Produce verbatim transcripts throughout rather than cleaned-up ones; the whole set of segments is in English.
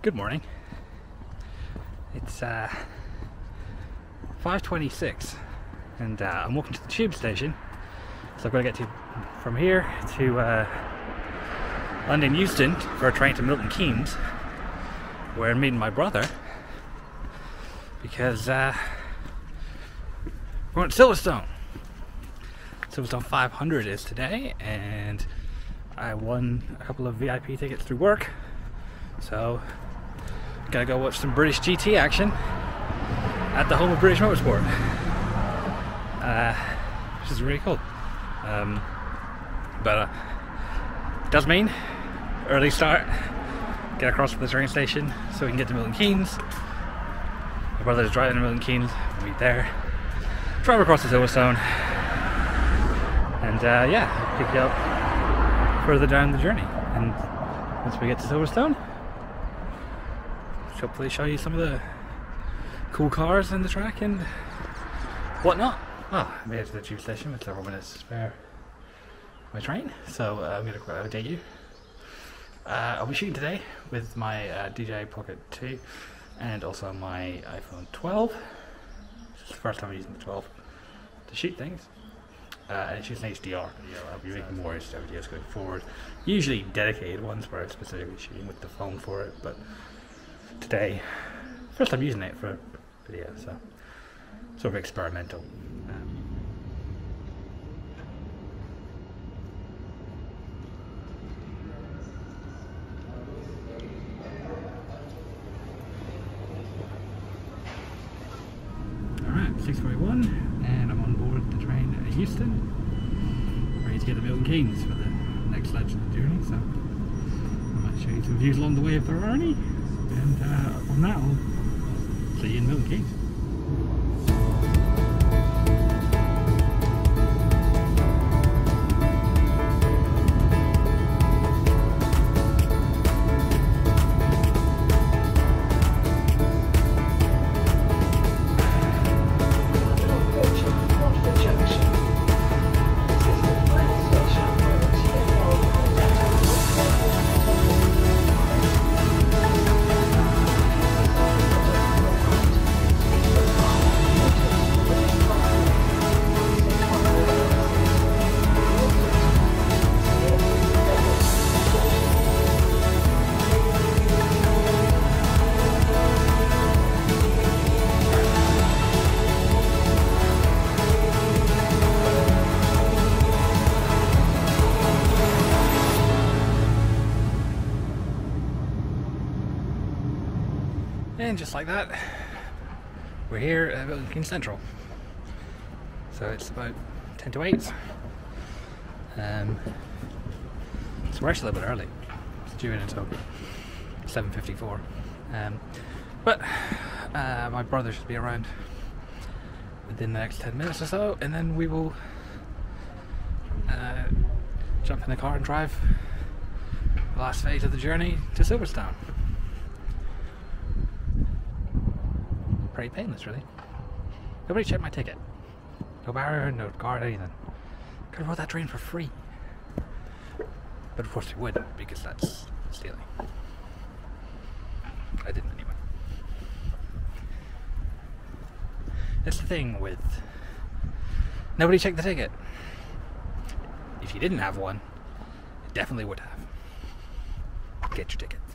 Good morning. It's uh, five twenty-six and uh, I'm walking to the tube station, so I've got to get to from here to uh, London Euston for a train to Milton Keynes, where I'm meeting my brother because uh, we're going to Silverstone. Silverstone five hundred is today, and I won a couple of V I P tickets through work, so gotta go watch some British G T action at the home of British Motorsport, uh, which is really cool. Um, but uh, it does mean early start, get across to the train station so we can get to Milton Keynes. My brother's driving to Milton Keynes, we'll meet there, drive across to Silverstone, and uh, yeah, pick you up further down the journey. And once we get to Silverstone, hopefully show you some of the cool cars in the track and whatnot. Well, I made it to the tube station with several minutes to spare my train, so uh, I'm going to update you. Uh, I'll be shooting today with my uh, D J I Pocket two and also my iPhone twelve. This is the first time I'm using the twelve to shoot things. Uh, and it's just an H D R video. I'll be making more H D R videos going forward. Usually dedicated ones where I'm specifically shooting with the phone for it, but today, first time using it for video, so sort of experimental. Um, Alright, six forty-one, and I'm on board the train at Euston, ready to get to Milton Keynes for the next leg of the journey. So I might show you some views along the way if there are any. And uh, on that, I'll see you in Milton Keynes. And just like that, we're here at Milton Keynes Central. So it's about ten to eight. Um, so we're actually a little bit early. It's due in until seven fifty-four. Um, but uh, my brother should be around within the next ten minutes or so, and then we will uh, jump in the car and drive the last phase of the journey to Silverstone. Pretty painless, really. Nobody checked my ticket. No barrier, no card, anything. Could have bought that train for free. But of course we wouldn't, because that's stealing. I didn't anyway. That's the thing with... nobody checked the ticket. If you didn't have one, it definitely would have. Get your ticket.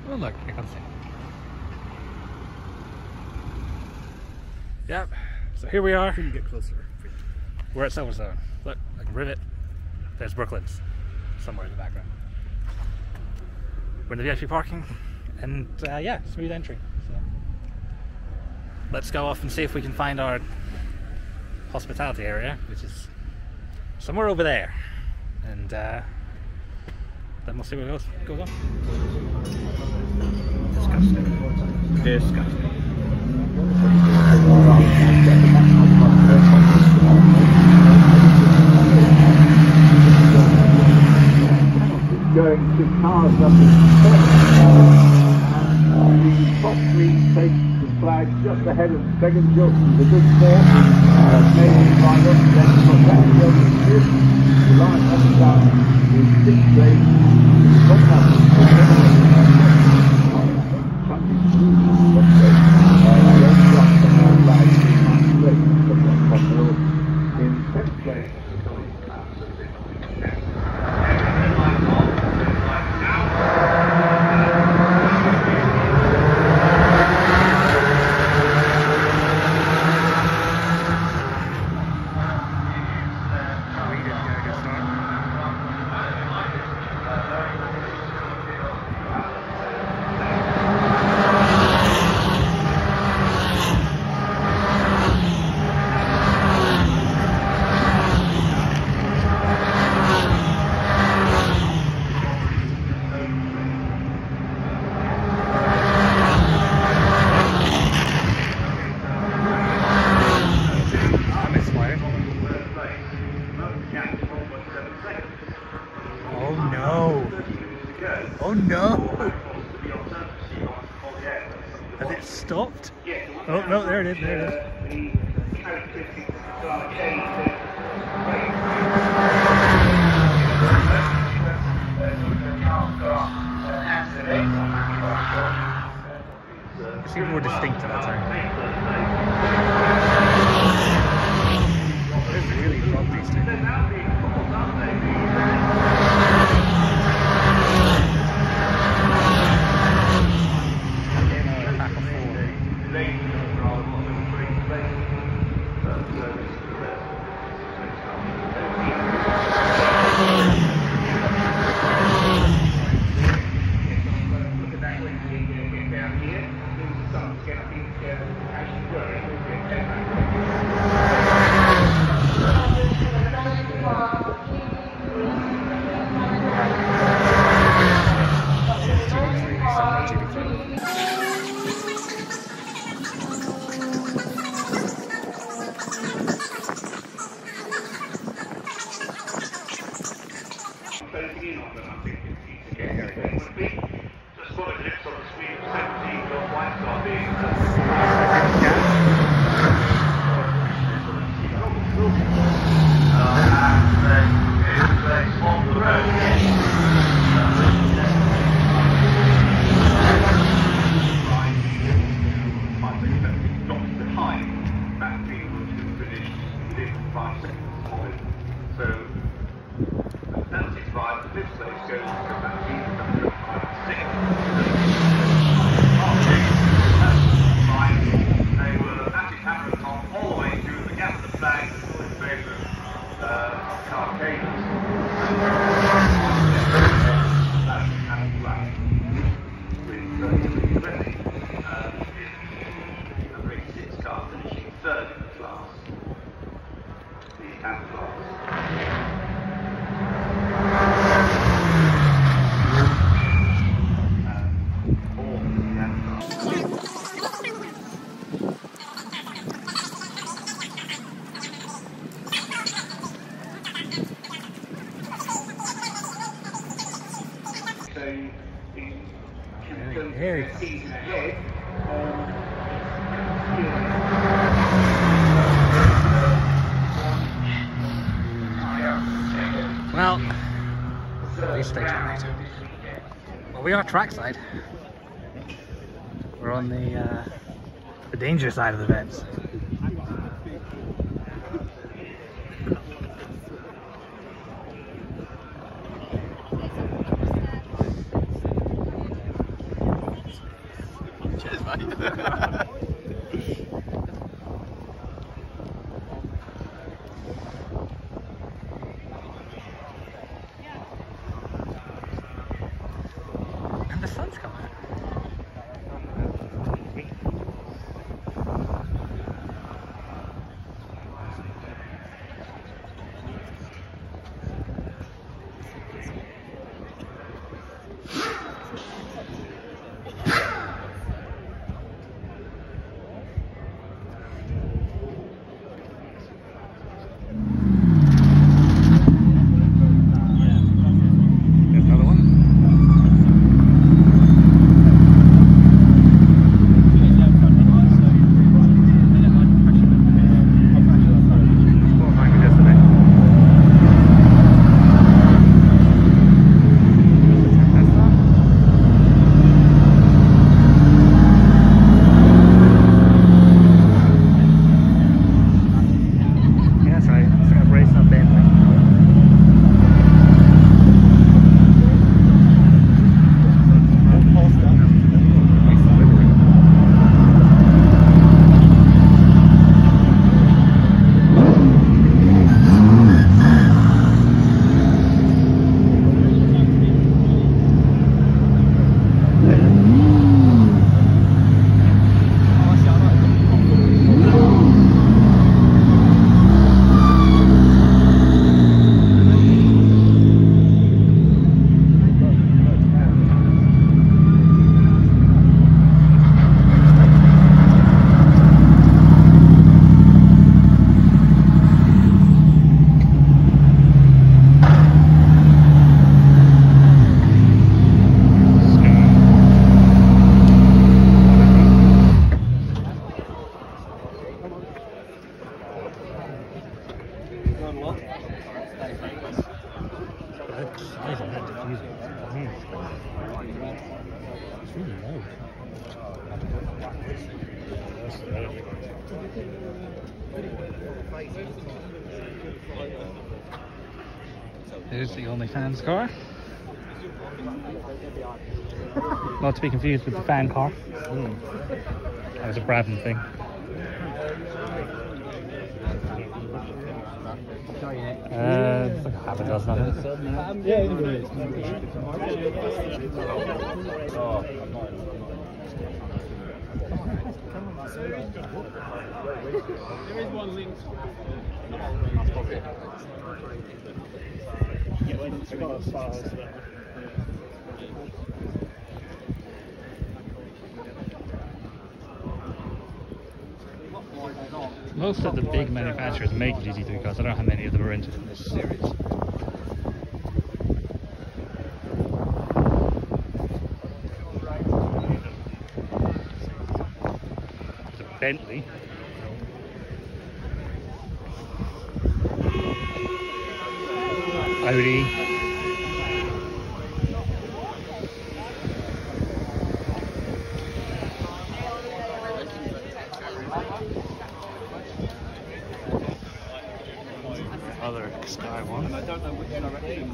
Oh look, here comes Sam. Yep, so here we are. Couldn't get closer. We're at Silverstone. Look, like Rivet. There's Brooklands somewhere in the background. We're in the V I P parking, and uh, yeah, smooth entry. So let's go off and see if we can find our hospitality area, which is somewhere over there, and uh, then we'll see what else goes on. Disgusting. Disgusting. Going to cars number the top three takes the flag just ahead of Megan Johnson, the good sport. Uh, Megan final, then from that Johnson fifth. The line comes out in sixth place. Top number in tenth place. Oh no! Has it stopped? Oh no, there it is, there it is. It seems more distinct at that time. It's really rock these two. Very well, at least stay tonight. Well, we are trackside. We're on the uh, the danger side of the fence. mate. And the sun's coming out. There's another one. Here's the OnlyFans car. Not to be confused with the fan car. Mm. That was a Braddon thing. Uh, it's like a half a dozen of them. There is one link. Most of the big manufacturers make G T three cars. I don't know how many of them are into this series. There's a Bentley. Audi. Other Sky one. And I don't know which direction.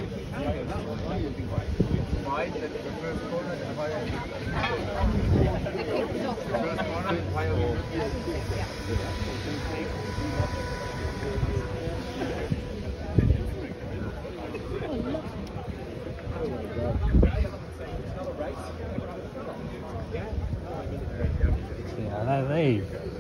Yeah, that they.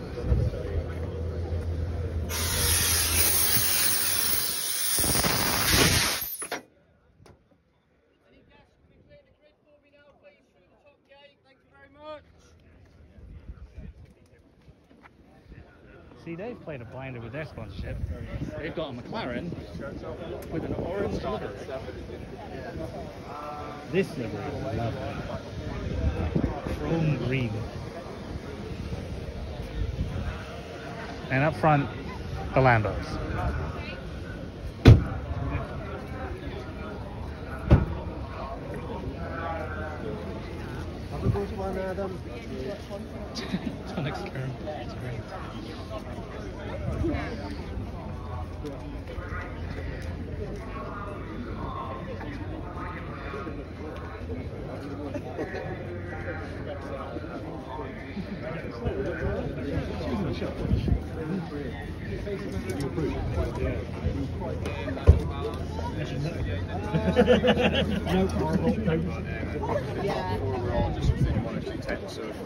See, they've played a blinder with their sponsorship. They've got a McLaren with an orange livery. This livery is lovely. Chrome green. And up front, the Lambos. Tonic Skirm. It's great. No horrible. Yeah. We're all just really want to take the surf.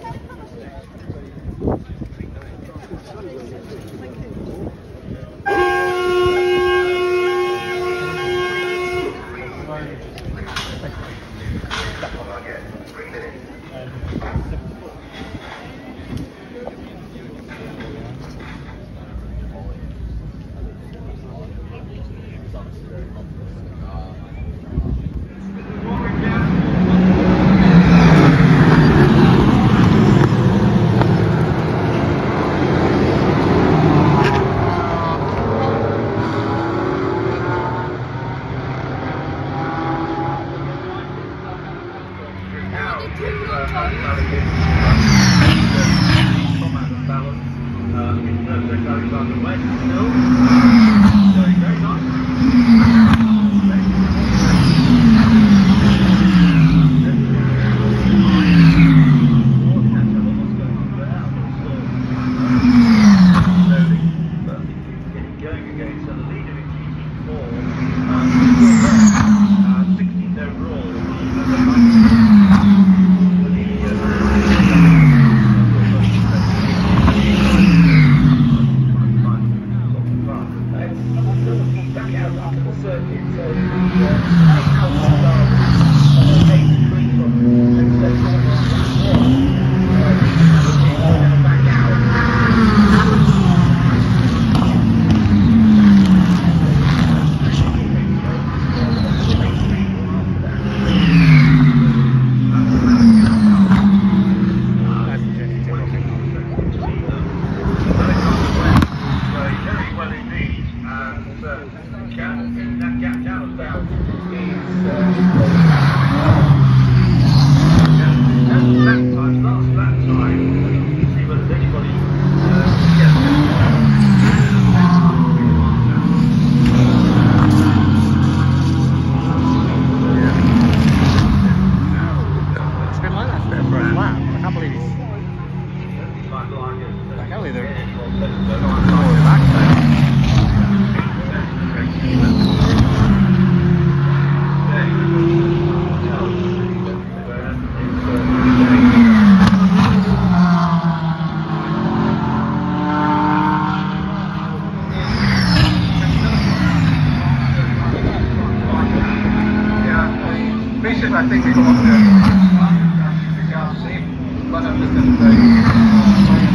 I think we got up there. We can't see, but I'm just going to say.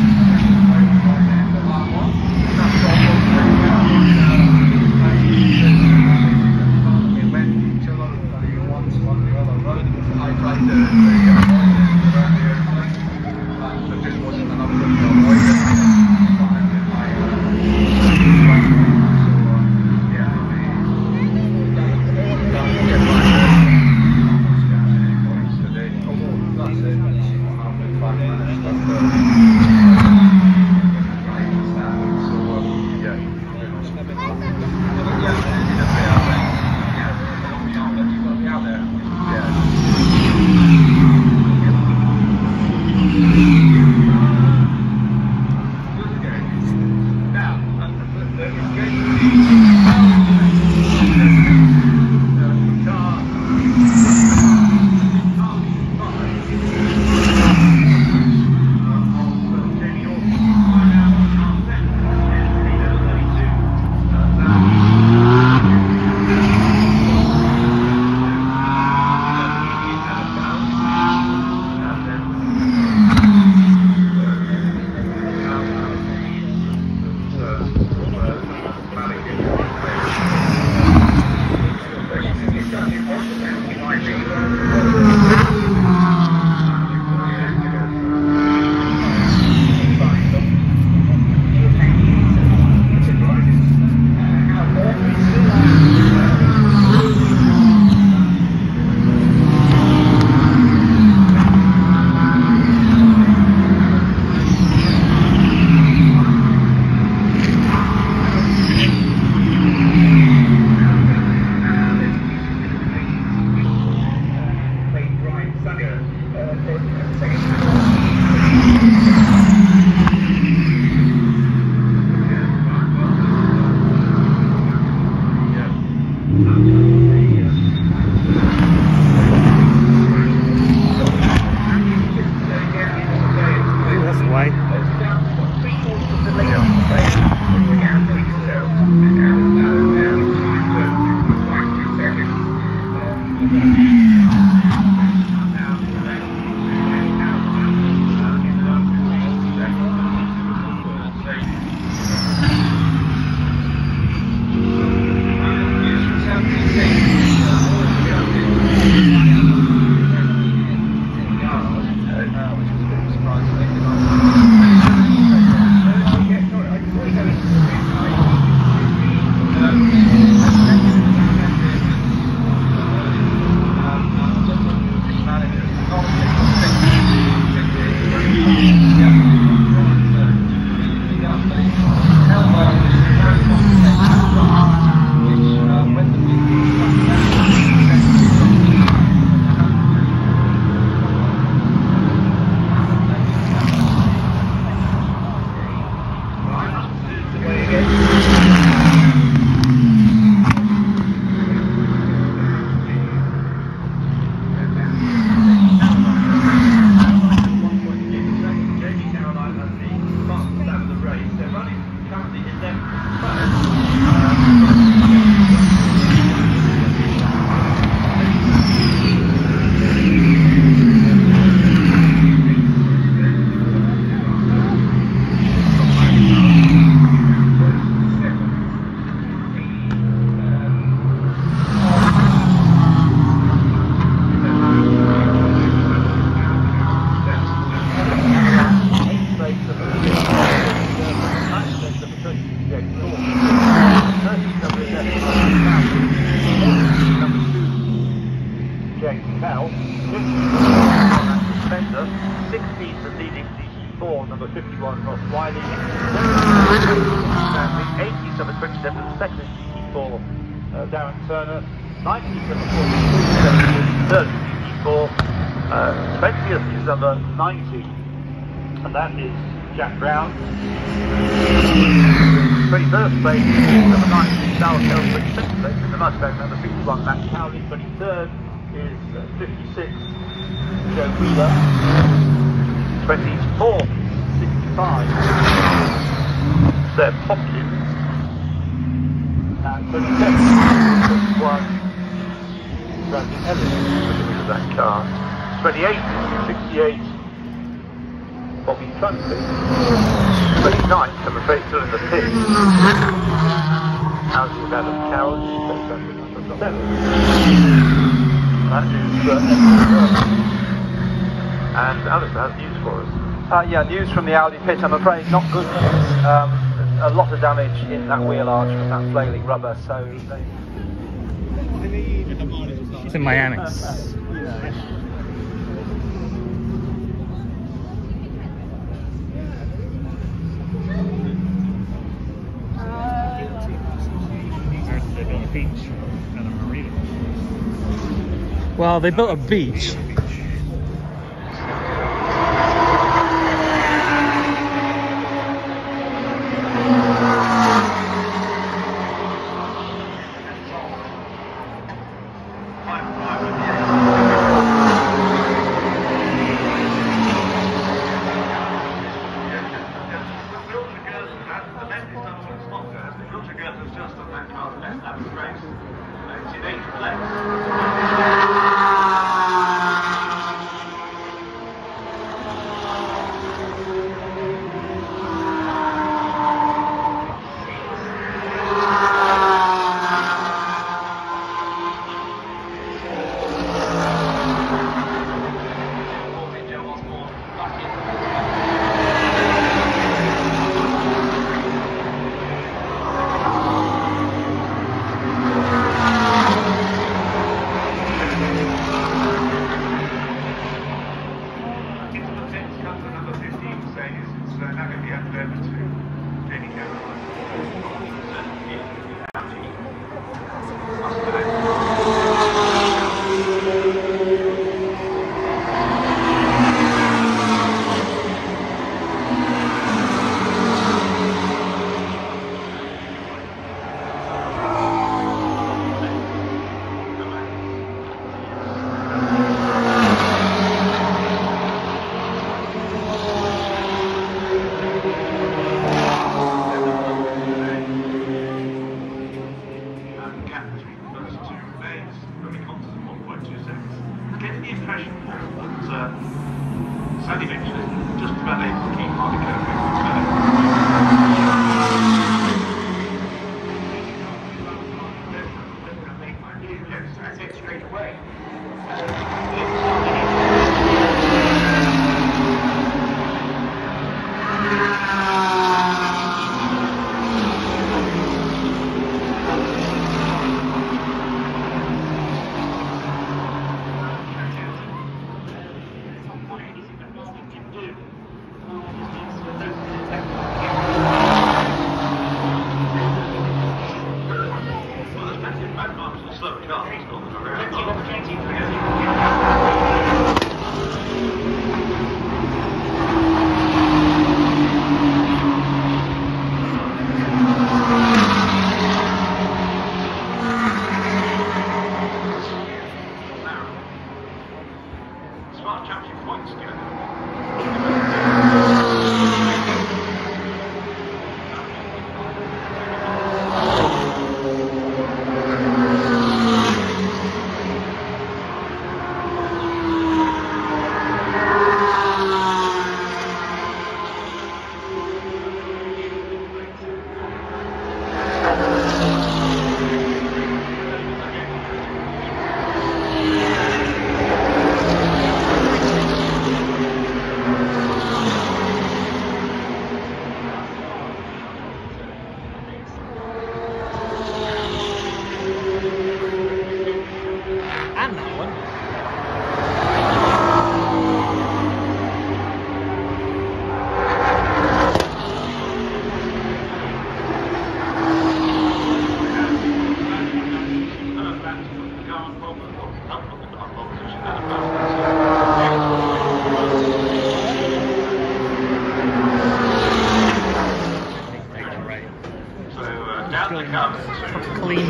We went to once on the other road. I tried to get around the airplane, and there just wasn't enough room to avoid it. That's it. James Bell, Spencer, sixteen for leading D C four, number fifty-one Ross Wiley, eighty-seven twenty-seven for second D C four, uh, Darren Turner, ninety-seven forty-two third D C four, uh, twentieth is number ninety, and that is Jack Brown. twenty-first place, number nineteen, Darrell Kell, twenty-second place in the Mustang, number fifty-one, Matt Cowley, twenty-third is uh, fifty-six, Joe Wheeler, twenty-fourth, sixty-five, Seb Hopkins, and twenty-seventh, twenty-one, Randy Ellis, with that car, twenty-eighth, sixty-eight, Bobby Trunckley, twenty-ninth, I'm afraid still in the pit. How's with Adam Carroll? Number seven. That is uh, and Alistair has news for us. Uh, yeah, news from the Audi pit, I'm afraid not good news. Um, a lot of damage in that wheel arch from that flailing rubber, so they... It's in Miami. Beach and a marina. Well, they built a beach.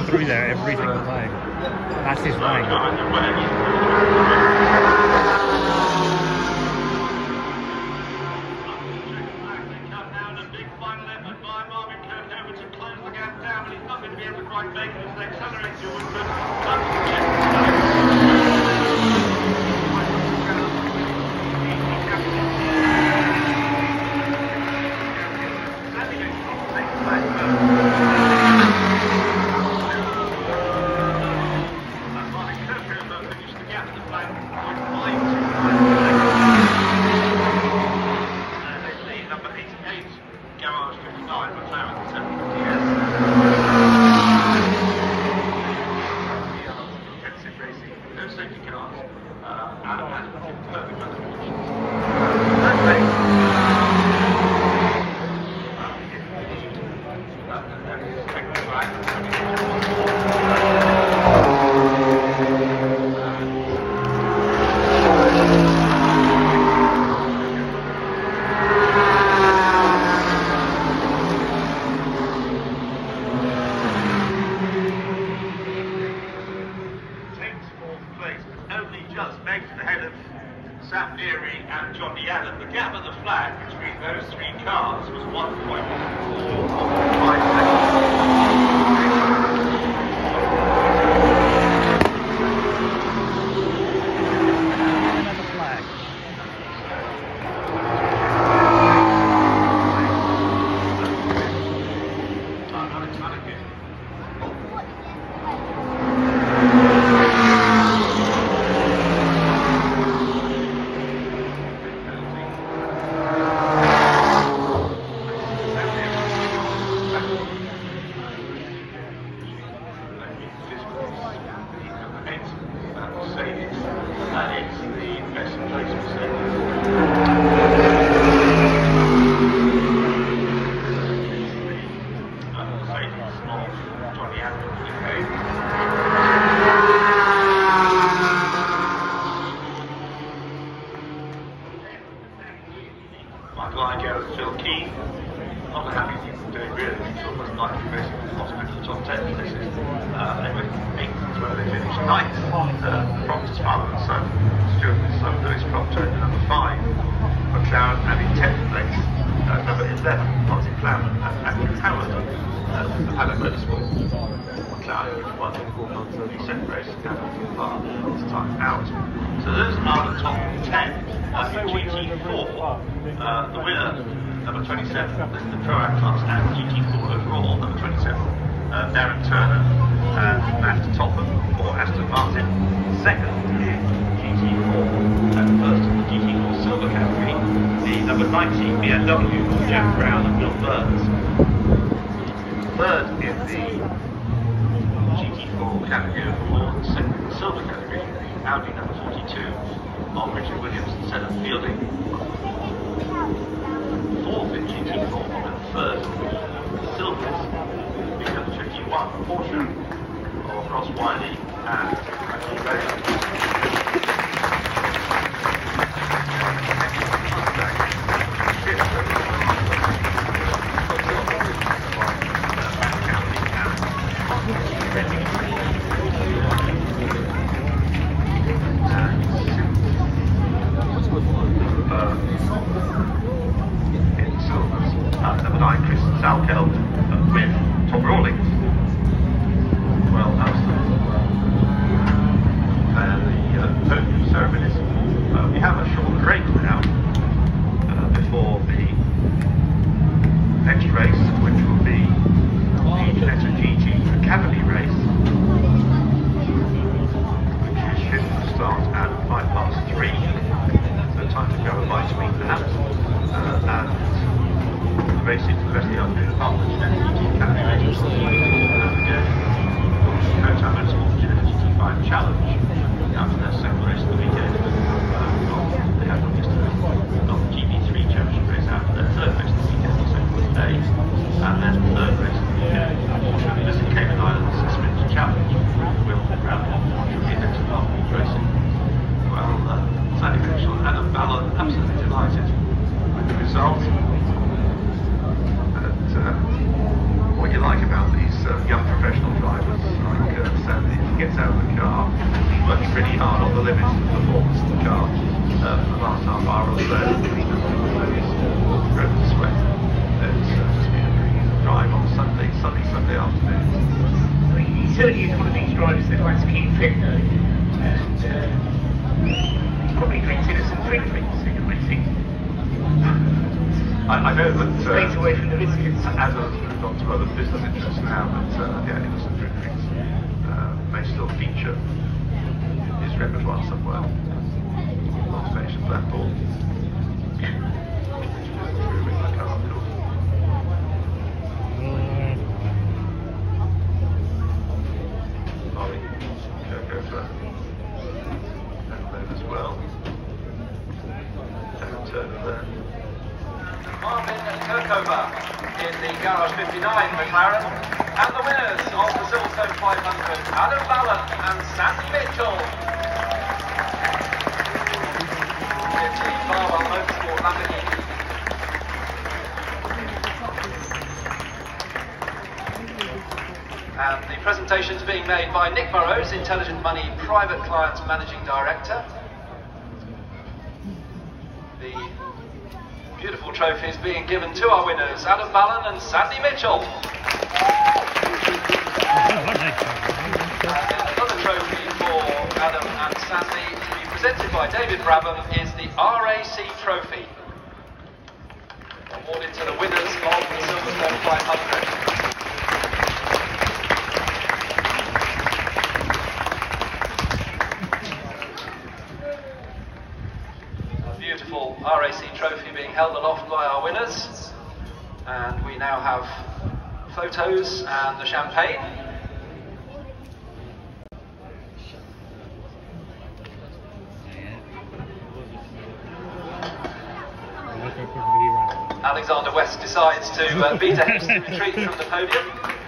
through there every single time. That's his line. Sam Deary and Johnny Allen. The gap at the flag between those three cars was one point four five Phil Keane, not a happy thing to do really, it's almost like you're basically possibly the top ten places. Uh, they were eighth as well, they finished ninth, uh, Proctor's father, so Stuart and son Lewis Proctor in number five, McLaren, and in tenth place, uh, number eleven, Martin Plowman and Andrew Howard, uh, the Paddock Motorsport. McLaren which won the second race and got far this time out. So those are the top ten. Uh, in G T four, uh, the winner, number twenty-seven, this is the Pro-Am class, and G T four overall, number twenty-seven, uh, Darren Turner and Matt Topham for Aston Martin. Second in G T four, and first in the G T four silver category, the number nineteen B M W for Jack Brown and Bill Burns. Third in the G T four category overall, and second in the silver category, the Audi number forty-two. Of Richard Williams and Seth Fielding. Fourth in G T four and third silvers, the number fifty-one Porsche of Ross Wiley and Matthew Ray. Salkeld uh, with Tom Rawlings. Well, that was the, uh, the uh, podium ceremonies. Uh, we have a short break now uh, before the next race, which will be the Ginetta G G Academy race, which is scheduled to start at five past three. So time to go by between that uh, and racing for the rest of the afternoon, apart from the Ginetta G T Academy race. And again, Pro-Am Motorsport Ginetta G T five Challenge, after their second race of the weekend. Um, they had one yesterday. Got the G B three Championship race after their third race of the weekend, the second of the day. And then the third race of the weekend, unfortunately, this is Cayman Islands Sprint Challenge, will round off should be next afternoon racing. Well, uh, Sandy Mitchell and Adam Ballard absolutely delighted with the result. Uh, what you like about these uh, young professional drivers the limits of performance of the car uh, for the last half hour or so. Greta Sweat. It's uh, just been a pretty drive on Sunday, sunny Sunday afternoon. He's certainly one of these drivers that likes to keep fit though, and uh, he probably drinks innocent drink drinks in the racing. I, I know that uh, Stays away from the biscuits. Adam's moved on to other business interests now, but uh, yeah, innocent drink drinks uh, may still feature his repertoire somewhere. Last finish at Blackpool. Marvin Kirkover in the Garage fifty-nine McLaren, and the winners of the Silverstone five hundred, Adam Ballon and Sandy Mitchell. In the Barwell Motorsport Lamborghini. And the presentation's being made by Nick Burrows, Intelligent Money Private Clients Managing Director. The beautiful trophies being given to our winners, Adam Ballon and Sandy Mitchell. And another trophy for Adam and Sandy to be presented by David Brabham is the R A C Trophy, awarded to the winners of the Silverstone five hundred. Beautiful R A C trophy being held aloft by our winners, and we now have photos and the champagne. Alexander West decides to uh, beat a hasty retreat from the podium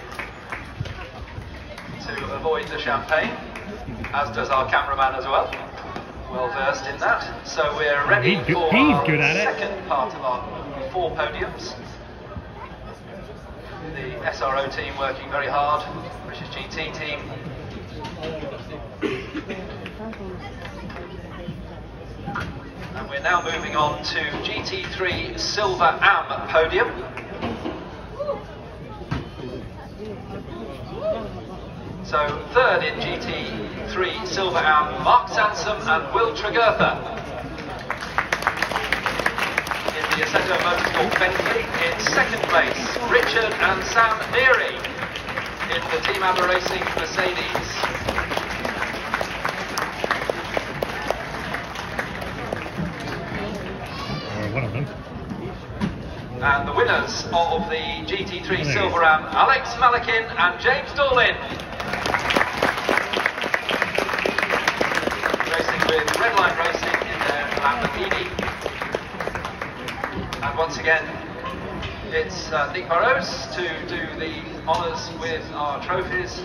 to avoid the champagne, as does our cameraman as well. Well versed in that. So we're ready he's for he's our good at it. second part of our four podiums. The S R O team working very hard, British G T team. And we're now moving on to G T three Silver Am podium. So third in G T three Silver Am, Mark Sansom and Will Tregurtha. In the Assetto Motorsport Bentley, in second place, Richard and Sam Neary. In the Team Abba Racing Mercedes. One of them. And the winners of the G T three Silver Am, Alex Malakin and James Dorlin. Racing with Redline Racing in their Lamborghini. And once again, it's uh, Nick Burrows to do the honours with our trophies.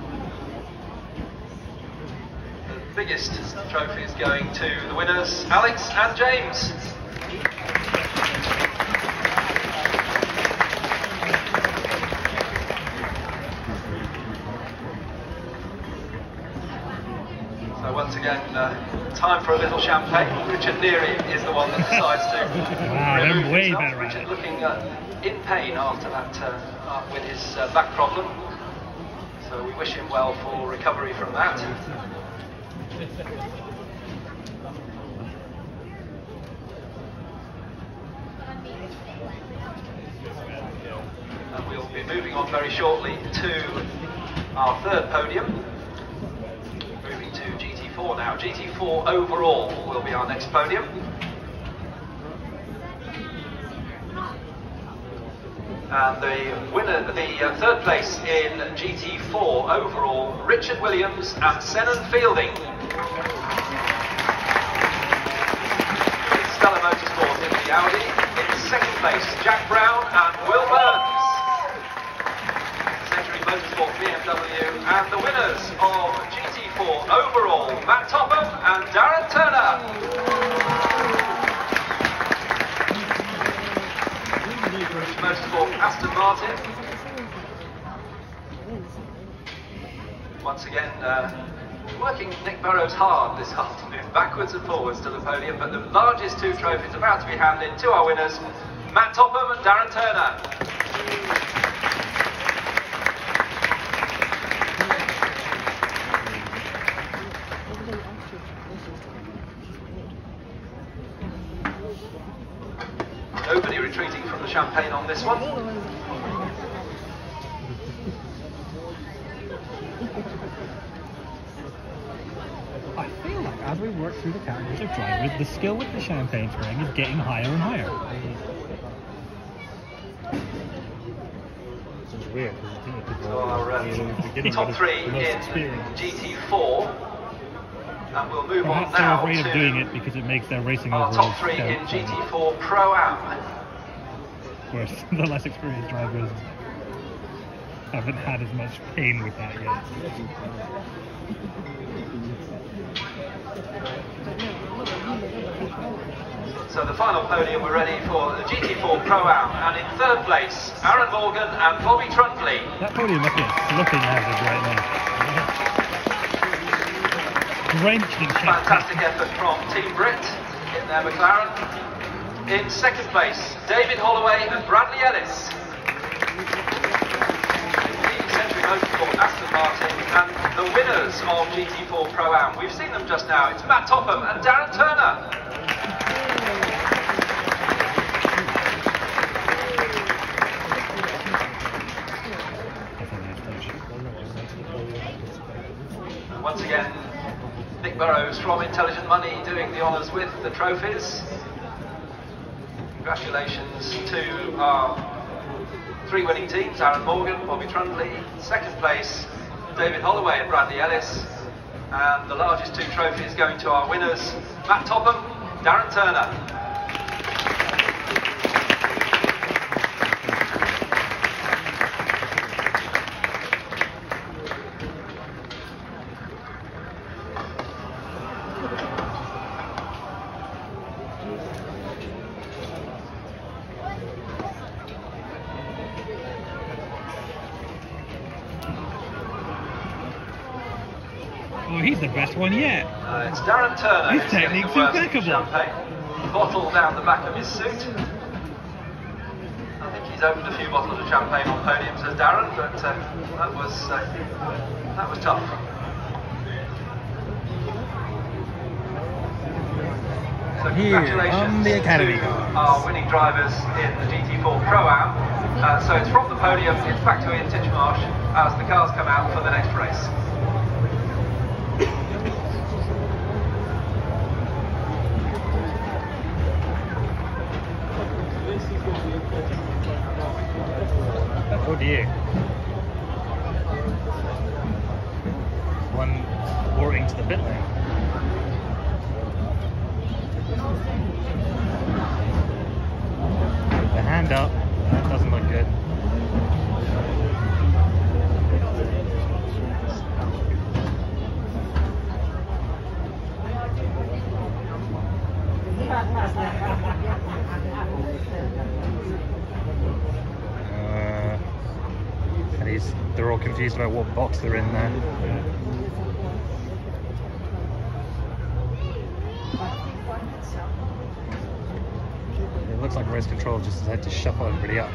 The biggest trophies going to the winners, Alex and James. So once again, uh, time for a little champagne. Richard Neary is the one that decides to Wow, remove they're way himself. better at Richard it. looking uh, in pain after that, uh, uh, with his uh, back problem. So we wish him well for recovery from that. And we'll be moving on very shortly to our third podium. Moving to G T four now. G T four overall will be our next podium. And the winner, the uh, third place in G T four overall, Richard Williams and Senan Fielding. In Stella Motorsport in the Audi. In second place, Jack Brown and Will Burns. Century Motorsport B M W. And the winners of G T four overall, Matt Topham and Darren Turner. Motorsport Aston Martin. Once again, uh, working Nick Burrows hard this afternoon, backwards and forwards to the podium, but the largest two trophies about to be handed to our winners, Matt Topham and Darren Turner. Nobody retreating from the champagne on this one. I feel like as we work through the categories of drivers, the skill with the champagne spraying is getting higher and higher. It's weird. So our uh, top three in G T four, and we'll move Perhaps on now they're afraid to of doing it because it makes their racing our overall top three count, in G T four Pro-Am. whereas the less experienced drivers haven't had as much pain with that yet. So the final podium, we're ready for the G T four Pro-Am, and in third place, Aaron Morgan and Bobby Trundley. That podium up is looking as of right now. Drenched in champagne. Fantastic effort from Team Brit in their McLaren. In second place, David Holloway and Bradley Ellis. The Century Motorsport Aston Martin, and the winners of G T four Pro-Am. We've seen them just now. It's Matt Topham and Darren Turner. Once again, Nick Burrows from Intelligent Money doing the honours with the trophies. Congratulations to our three winning teams, Aaron Morgan, Bobby Trundley. Second place, David Holloway and Bradley Ellis. And the largest two trophies going to our winners, Matt Topham, Darren Turner. Oh, he's the best one yet. Uh, it's Darren Turner His who's getting technique's the worst impeccable. champagne. Bottle down the back of his suit. I think he's opened a few bottles of champagne on podiums as Darren, but uh, that was uh, that was tough. So Here congratulations on the Academy to cars. our winning drivers in the G T four Pro-Am. Uh, so it's from the podium, it's back to Ian Titchmarsh as the cars come out for the next race. Oh dear. One boring to the pit lane. The hand up, that doesn't look good. Uh, and he's, they're all confused about what box they're in there. It looks like race control just had to shuffle everybody up.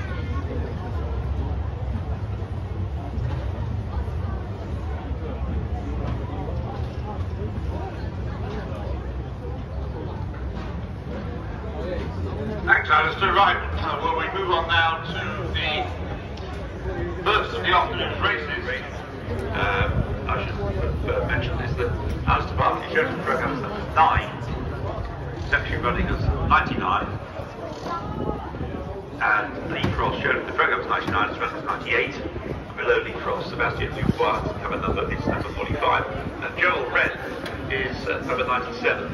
Thanks, Alistair. Right, uh, well, we move on now to the first of the afternoon's races. Um, I should uh, mention this, that Alistair Barkley showed the programme as number nine, Century running as ninety-nine, and Lee Cross showed the programme as ninety-nine, as well as ninety-eight. Below Lee Cross, Sebastian Dubois, cover number is number forty-five, and Joel Wren is uh, number ninety-seven.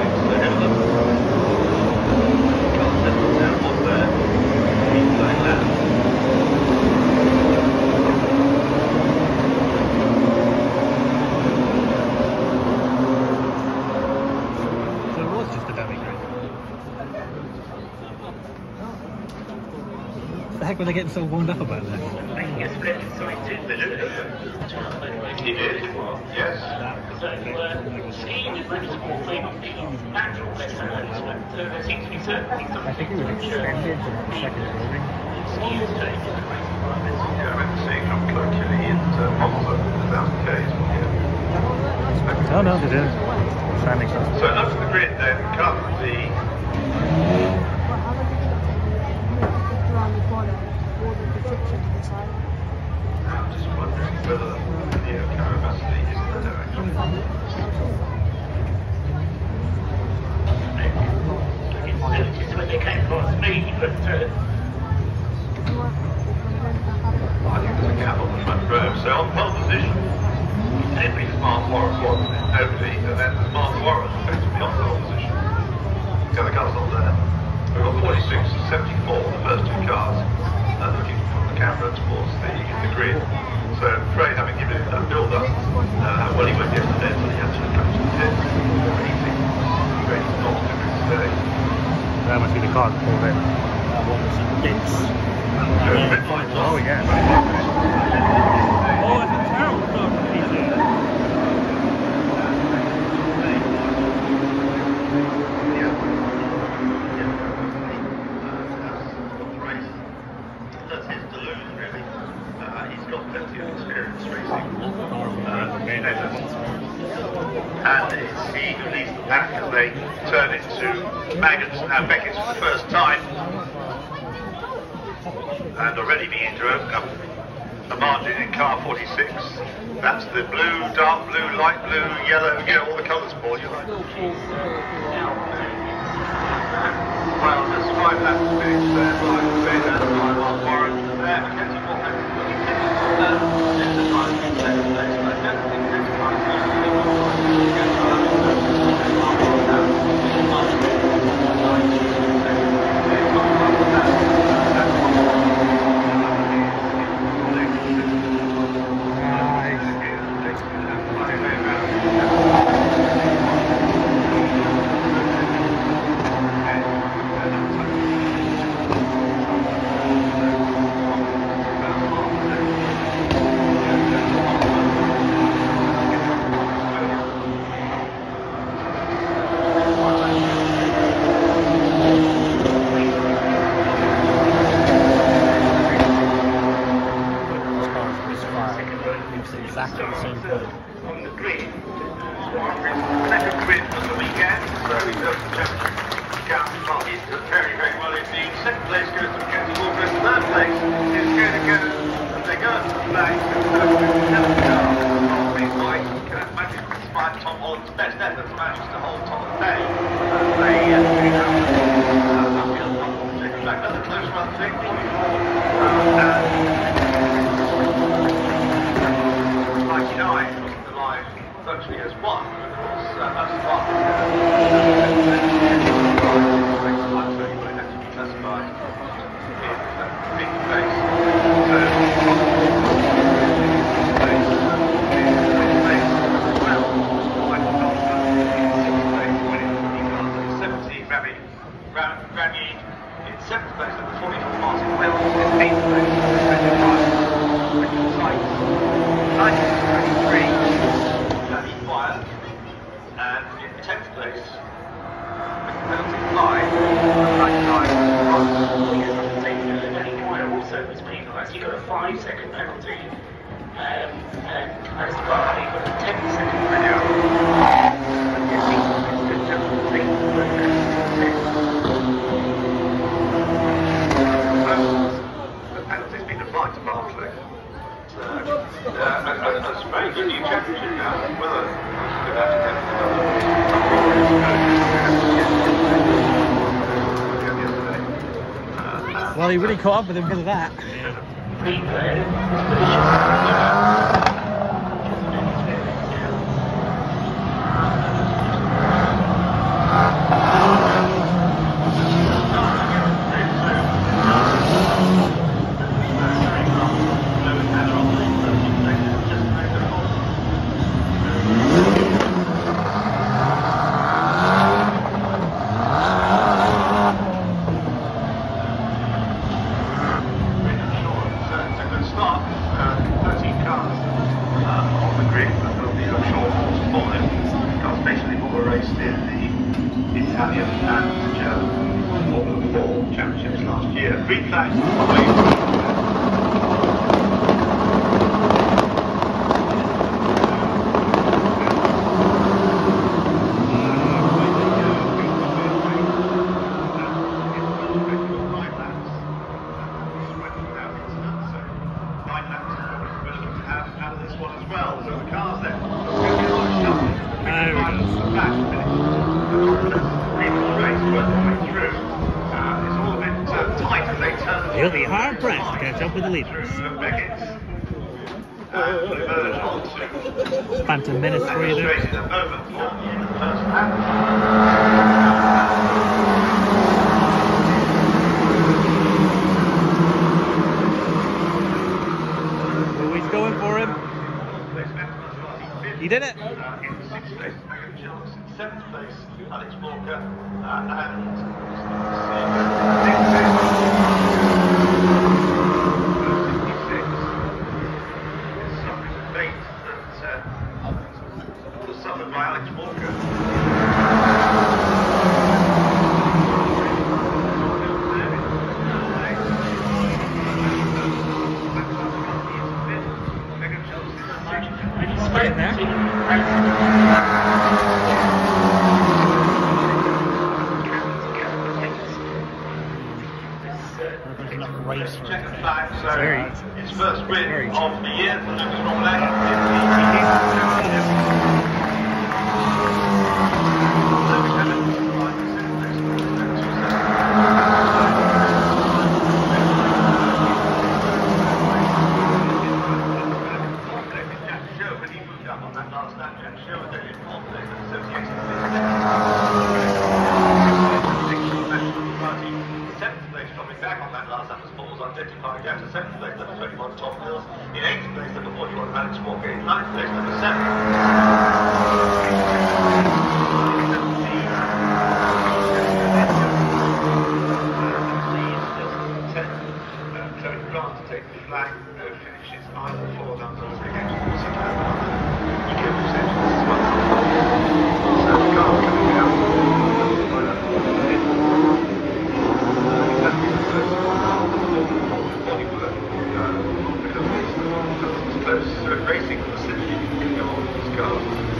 Like that. like when they're getting so wound up about this. Making a split inside two balloons. He did, yes. So uh, skiing is really small thing on the natural festivals, but uh, there seems to be certainly some I think it was extended to the second building. skiers doing it. Yeah, I remember seeing from Clerkenwell into Monza, one thousand Ks. Oh no, they did. Standing stuff. So up to the grid then come the I'm just wondering whether Leo Caravassi is in the direction. I didn't notice when they came past me, but uh, I think there's a gap on the front row. So on pole position, Henry Smart Warren was nobody, and then Smart Warren was supposed to be on pole position. The other cars not there. We've got forty-six and seventy-four, the first two cars, uh, looking from the camera towards the, the grid. So Frey, having given it that build-up, uh, well, he went yesterday, so he had to come to the pit. Eating, very not to do today. That must be the car that pulled in. Oh yeah. Oh, it's a terrible car for P J. That's his to lose, really. Uh, he's got plenty of experience racing. Uh, and it's he who leads the pack as they turn into Maggotts and now Beckett's for the first time. And already beginning to open up a margin in car forty-six. That's the blue, dark blue, light blue, yellow, you know, all the colours, Paul, you like. Well, just five laps to finish there, like I say, that's five on Warren there. Mackenzie Walker, this is like in second place, but I don't think this time is going to Exactly the same thing. On the grid, second grid for the weekend, so he does the championship. Gavin Martin did very, very well indeed. Second place goes to Mackenzie Walker. Third place is going to go, they're going to play seven cars. Race by, you can imagine, despite Tom Holland's best efforts, managed to hold top of the day. Uh, they, uh, another close run thing, forty-four. ninety-nine, the live virtually as one, of course, uh, that's one. Classified in big place. So, seventeen, Rami, Rami in seventh place, number forty-four, Martin Wells in eighth place, Richard Sykes, nineteen twenty-three, Danny Wyatt, and in tenth place, penalty five, ninety-nine, Danny Wyatt also was penalised. He got a five second penalty. Um, and as Barkley got a ten second penalty. The penalty's been applied to Barkley. Uh, that's a very good new championship now. Whether they'll have to get another. Well, he really caught up with him because of that. three flags away from You'll be hard pressed to catch up with the leaders. Phantom Menace for you there. Always going for him. He did it. Seventh place, Alex Walker, uh, and sixty-six. Suffering fate that uh, was suffered by Alex Walker. Right there. Second flag, so Very, his first win very of the year for Lucas Robles. When he moved up on that last lap, Jack Sherwood did it fourth place, associated with seventh place, dropping back on that last lap as Paul was identifying down to seventh place, number twenty-one, Tom Mills. In eighth place, number forty-one, Alex Walker. In ninth place, number seven. Chloe Grant to take the flag, no finishes either for them. So against you get perceptions as well. So the car coming out. So racing facility can go on this car.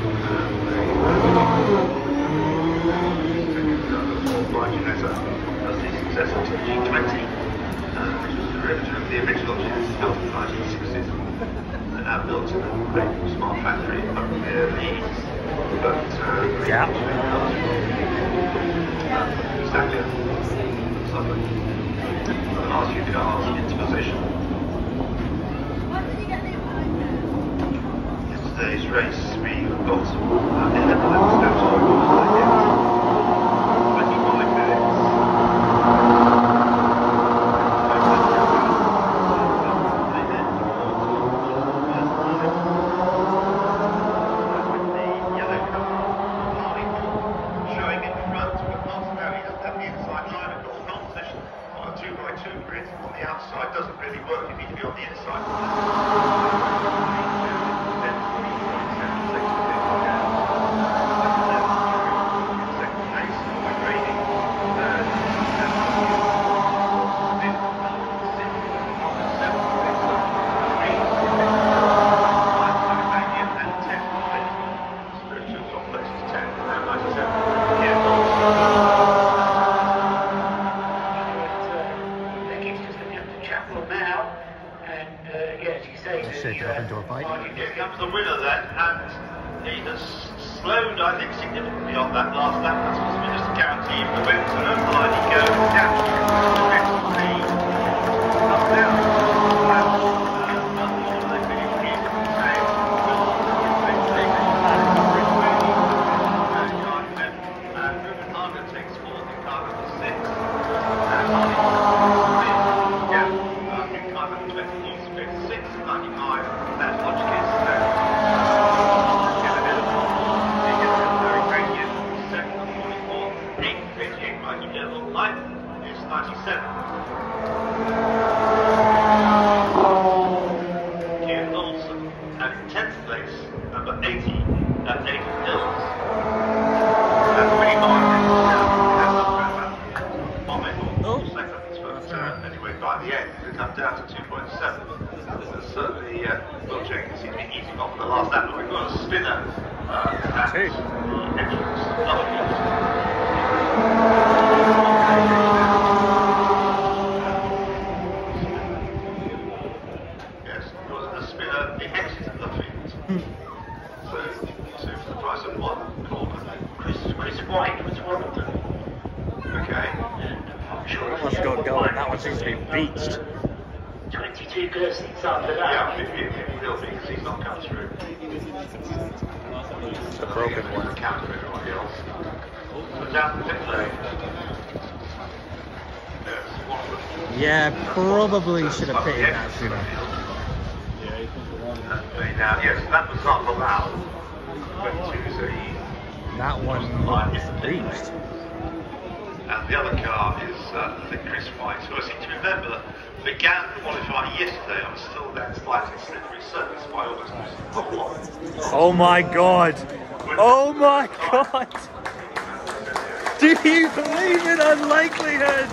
Marginetta as the successor to the G twenty, which was a derivative of the original, which was built in the nineteen sixties and now built in a great smart factory up near Leeds. But uh, yeah. Exactly. The last few cars into position. Yesterday's race, we got uh, eleven steps over twenty-five minutes. Showing in front, but not now he doesn't have the inside line at all. Not position on a two by two grid on the outside doesn't really work. You need to be on the inside. Here comes the winner then, and he has slowed, I think, significantly on that last lap. That's supposed to be just a guarantee of the win. So over the line he goes down to fifty-three, up down to the lap. They finish reasonably safe. And Ruben Harder takes fourth in car number six. And Hardy yeah, uh, in car number twenty, he's fifty-six, ninety-five. That's Hodgkins. ninety-seven. Kieran Olsen, and in tenth place, number eighty, at Nathan Hills. And winning margin now has Mohamed Mohamed seconds, but uh, anyway. we'll check and see if he's easing off the last lap. But we've got a spinner uh, at the entrance. Yes, there was a spinner, the exit of the field. So, so for the price of one corner. Chris, Chris White was one of them. Okay. I'm sure That one's got going. That one seems to be beached. twenty-two persons after that. Yeah, it, it, it will be because he's not come through. It's the broken one. Account for everybody else. So down the pit lane. There's one of them. Yeah, probably should have pitted that sooner. And way down, yes, that was not allowed. Went to the That one line is is the pit lane. beached. And the other car is, uh, I think, Chris White, who I seem to remember began qualifying yesterday on still that slightly slippery surface by almost losing. Oh my god! Oh my god! Do you believe in unlikelihood?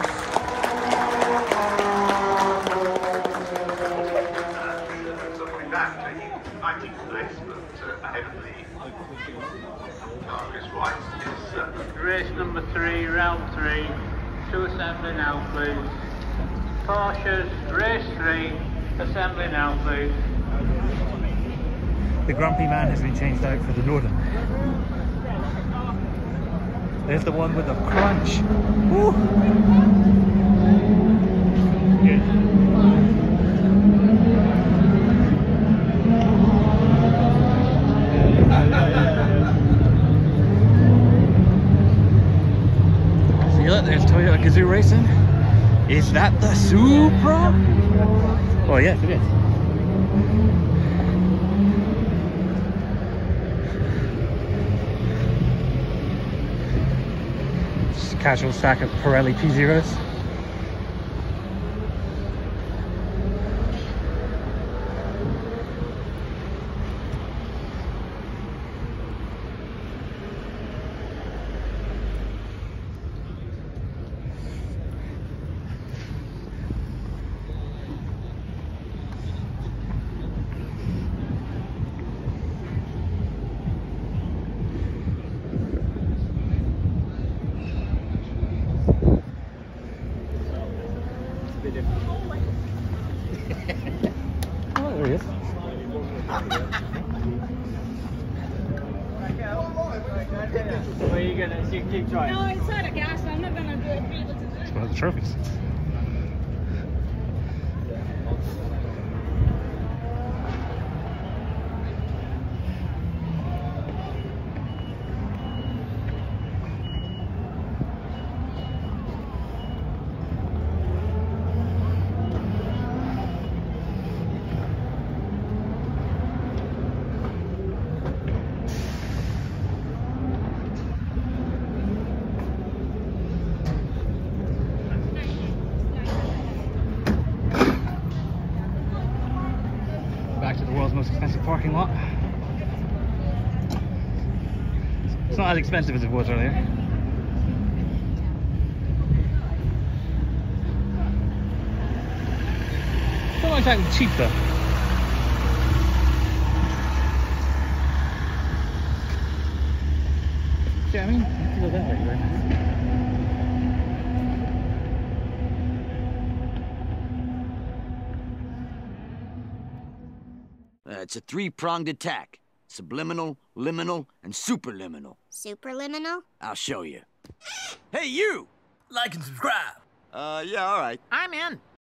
So coming back, taking nineteenth place, but uh, ahead of the car, Chris White is. Uh, Race number three, round three, two assembly now please. Porsches, race three, assembly now please. The grumpy man has been changed out for the Northern. There's the one with the crunch. Woo. Good. See that? There's Toyota Gazoo Racing. Is that the Supra? Oh yes, it is. Just a casual stack of Pirelli P zeros. Oh, there he is. Where are you going to keep trying? No, it's not a gas. I'm not gonna do it. Be able to do it. It's one of the trophies. Back to the world's most expensive parking lot. It's not as expensive as it was earlier. It's not exactly cheap though. Yeah, I mean, I feel that way, right? Uh, it's a three-pronged attack. Subliminal, liminal, and superliminal. Superliminal? I'll show you. Hey, you! Like and subscribe. Uh, yeah, all right. I'm in.